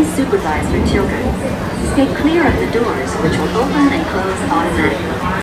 Please supervise your children. Stay clear of the doors, which will open and close automatically.